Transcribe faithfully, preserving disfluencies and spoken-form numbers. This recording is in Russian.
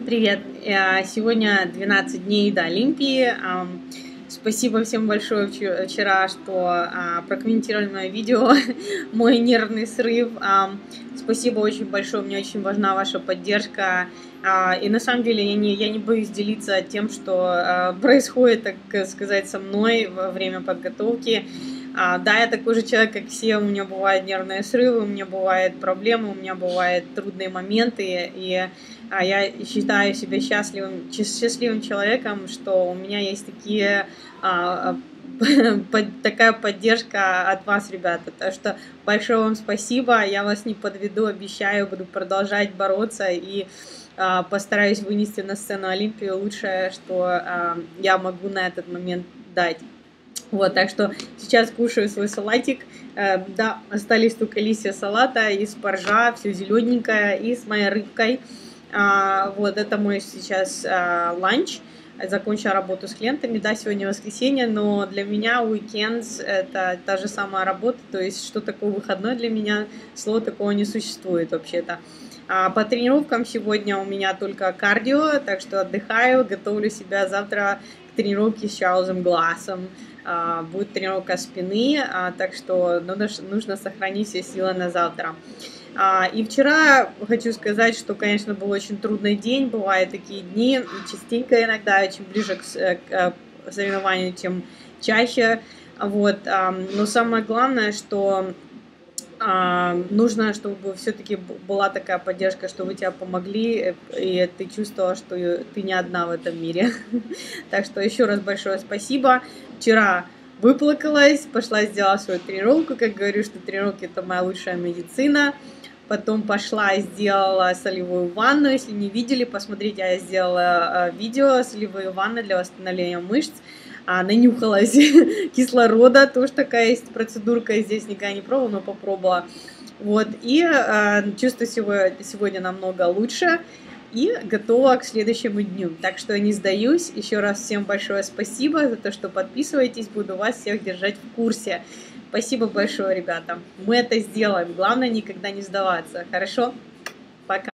Привет! Э, Сегодня двенадцать дней до Олимпии. Ам, Спасибо всем большое вче- вчера, что а, прокомментировали мое видео, мой нервный срыв. Ам, Спасибо очень большое, мне очень важна ваша поддержка. А, И на самом деле я не, я не боюсь делиться тем, что а, происходит, так сказать, со мной во время подготовки. А, Да, я такой же человек, как все, у меня бывают нервные срывы, у меня бывают проблемы, у меня бывают трудные моменты, и а я считаю себя счастливым, чес- счастливым человеком, что у меня есть такие, а, под- такая поддержка от вас, ребята. Так что большое вам спасибо. Я вас не подведу, обещаю, буду продолжать бороться и а, постараюсь вынести на сцену Олимпии лучшее, что а, я могу на этот момент дать. Вот, так что сейчас кушаю свой салатик. Э, да, остались только листья салата из спаржа, все зелененькое, и с моей рыбкой. А, вот, это мой сейчас а, ланч. Закончила работу с клиентами. Да, сегодня воскресенье, но для меня уикенд — это та же самая работа. То есть, что такое выходной для меня, слова такого не существует вообще-то. А по тренировкам сегодня у меня только кардио, так что отдыхаю, готовлю себя завтра к тренировке с Чарльзом Глассом. А, будет тренировка спины, а, так что нужно, нужно сохранить все силы на завтра. А, И вчера хочу сказать, что, конечно, был очень трудный день, бывают такие дни, и частенько иногда, чем ближе к, с- э, к э, соревнованию, тем чаще. Вот. ам, Но самое главное, что а, нужно, чтобы все-таки была такая поддержка, что вы тебя помогли, э, и ты чувствовала, что э, ты не одна в этом мире. Так что еще раз большое спасибо. Вчера выплакалась, пошла сделала свою тренировку. Как говорю, что тренировки — это моя лучшая медицина. Потом пошла и сделала солевую ванну. Если не видели, посмотрите, я сделала э, видео солевые ванны для восстановления мышц. А, нанюхалась кислорода, тоже такая есть процедурка, здесь никогда не пробовала, но попробовала. Вот, и э, чувствую себя сегодня намного лучше и готова к следующему дню. Так что не сдаюсь. Еще раз всем большое спасибо за то, что подписываетесь. Буду вас всех держать в курсе. Спасибо большое, ребята. Мы это сделаем. Главное никогда не сдаваться. Хорошо? Пока.